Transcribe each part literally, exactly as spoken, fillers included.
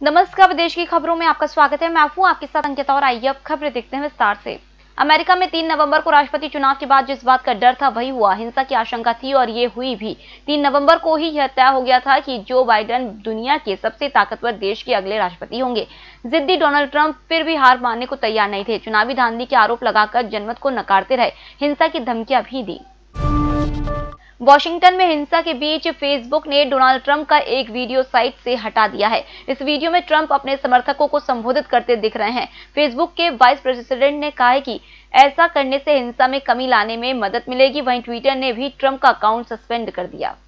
नमस्कार, विदेश की खबरों में आपका स्वागत है। मैं हूं आपके साथ अंकिता और आइए अब खबरें देखते हैं विस्तार से। अमेरिका में तीन नवंबर को राष्ट्रपति चुनाव के बाद जिस बात का डर था वही हुआ। हिंसा की आशंका थी और ये हुई भी। तीन नवंबर को ही यह तय हो गया था कि जो बाइडेन दुनिया के सबसे ताकतवर देश के अगले राष्ट्रपति होंगे। जिद्दी डोनाल्ड ट्रंप फिर भी हार मानने को तैयार नहीं थे। चुनावी धांधली के आरोप लगाकर जनमत को नकारते रहे, हिंसा की धमकियां भी दी। वॉशिंगटन में हिंसा के बीच फेसबुक ने डोनाल्ड ट्रंप का एक वीडियो साइट से हटा दिया है। इस वीडियो में ट्रंप अपने समर्थकों को संबोधित करते दिख रहे हैं। फेसबुक के वाइस प्रेसिडेंट ने कहा है कि ऐसा करने से हिंसा में कमी लाने में मदद मिलेगी। वहीं ट्विटर ने भी ट्रंप का अकाउंट सस्पेंड कर दिया।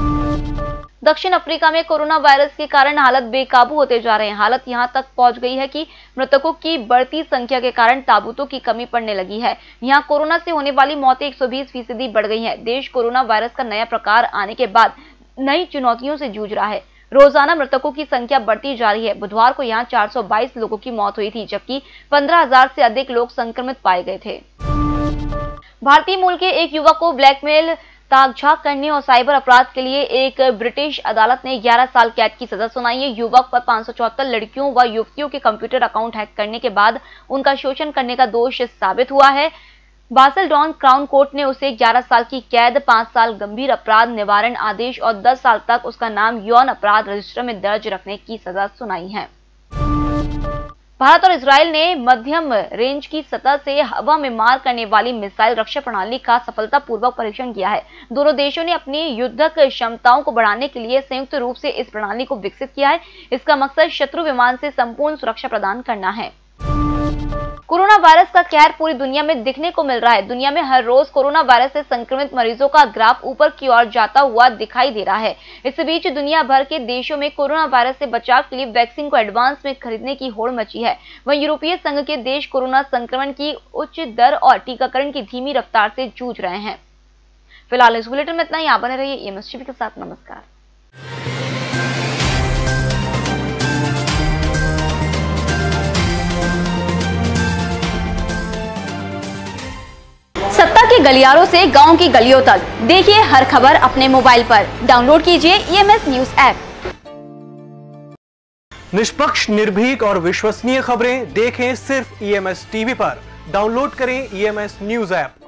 दक्षिण अफ्रीका में कोरोना वायरस के कारण हालत बेकाबू होते जा रहे हैं। हालत यहां तक पहुंच गई है कि मृतकों की बढ़ती संख्या के कारण ताबूतों की कमी पड़ने लगी है। यहां कोरोना से होने वाली मौतें एक सौ बीस फीसदी बढ़ गई हैं। देश कोरोना वायरस का नया प्रकार आने के बाद नई चुनौतियों से जूझ रहा है। रोजाना मृतकों की संख्या बढ़ती जा रही है। बुधवार को यहां चार सौ बाईस लोगों की मौत हुई थी, जबकि पंद्रह हजार से अधिक लोग संक्रमित पाए गए थे। भारतीय मूल के एक युवक को ब्लैकमेल, ताक-झाक करने और साइबर अपराध के लिए एक ब्रिटिश अदालत ने ग्यारह साल कैद की सजा सुनाई है। युवक पर पाँच सौ चौहत्तर लड़कियों व युवतियों के कंप्यूटर अकाउंट हैक करने के बाद उनका शोषण करने का दोष साबित हुआ है। बासेलडॉन क्राउन कोर्ट ने उसे ग्यारह साल की कैद, पाँच साल गंभीर अपराध निवारण आदेश और दस साल तक उसका नाम यौन अपराध रजिस्टर में दर्ज रखने की सजा सुनाई है। भारत और इजरायल ने मध्यम रेंज की सतह से हवा में मार करने वाली मिसाइल रक्षा प्रणाली का सफलतापूर्वक परीक्षण किया है। दोनों देशों ने अपनी युद्धक क्षमताओं को बढ़ाने के लिए संयुक्त रूप से इस प्रणाली को विकसित किया है। इसका मकसद शत्रु विमान से संपूर्ण सुरक्षा प्रदान करना है। कोरोना वायरस का कहर पूरी दुनिया में दिखने को मिल रहा है। दुनिया में हर रोज कोरोना वायरस से संक्रमित मरीजों का ग्राफ ऊपर की ओर जाता हुआ दिखाई दे रहा है। इस बीच दुनिया भर के देशों में कोरोना वायरस से बचाव के लिए वैक्सीन को एडवांस में खरीदने की होड़ मची है। वहीं यूरोपीय संघ के देश कोरोना संक्रमण की उच्च दर और टीकाकरण की धीमी रफ्तार से जूझ रहे हैं। फिलहाल इस बुलेटिन में इतना ही। आप बने रहिए ईएमएस टीवी के साथ। नमस्कार। सत्ता के गलियारों से गांव की गलियों तक देखिए हर खबर अपने मोबाइल पर। डाउनलोड कीजिए ईएमएस न्यूज ऐप। निष्पक्ष, निर्भीक और विश्वसनीय खबरें देखें सिर्फ ईएमएस टीवी पर। डाउनलोड करें ईएमएस न्यूज ऐप।